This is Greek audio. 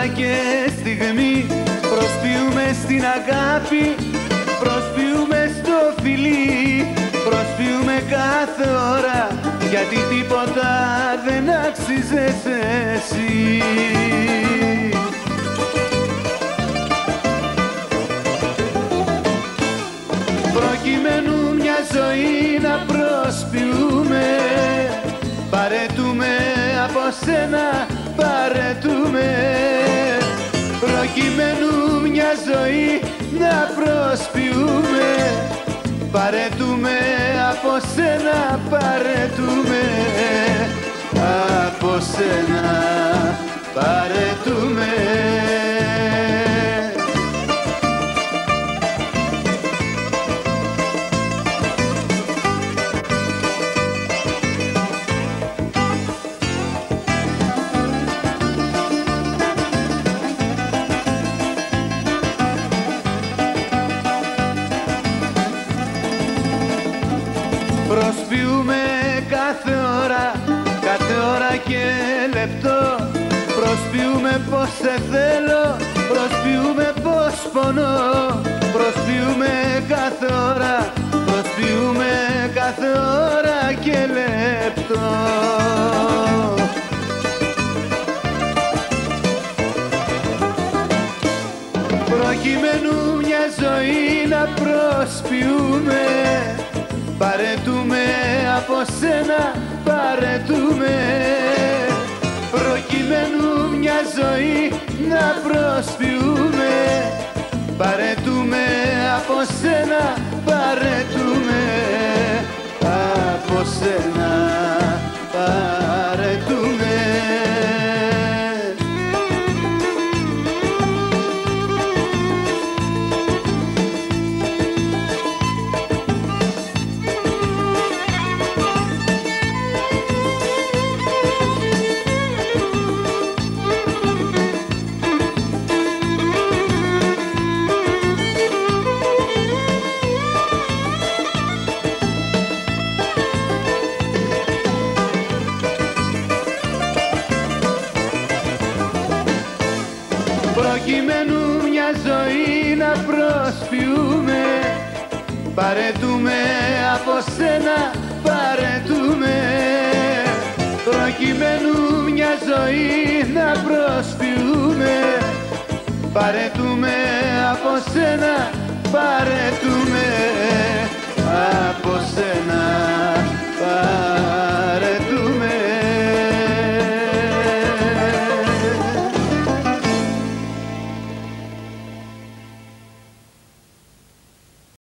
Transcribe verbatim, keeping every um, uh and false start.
ώρα και στιγμή προσποιούμε στην αγάπη, προσποιούμε στο φιλί, προσποιούμε κάθε ώρα, γιατί τίποτα δεν άξιζες εσύ. Προκειμένου μια ζωή να προσποιούμε, παρετούμε από σένα, παρετούμε. Προκειμένου μια ζωή να προσποιούμε, παρετούμε από σένα, παρετούμε. Από σένα παρετούμε. Προσποιούμε κάθε ώρα, κάθε ώρα και λεπτό. Προσποιούμε πως σε θέλω, προσποιούμε πως πονώ. Προσποιούμε κάθε ώρα, προσποιούμε κάθε ώρα και λεπτό. Προκειμένου μια ζωή να προσποιούμε, παρετούμε από σένα, παρετούμε. Προκειμένου μια ζωή να προσποιούμε, παρετούμε από σένα, παρετούμε. Από σένα παρετούμε. Προκειμένου μια ζωή να προσποιούμε, παρετούμε από σένα, παρετούμε. Προκειμένου μια ζωή να προσποιούμε, παρετούμε από σένα, παρετούμε. Από σένα παρετούμε.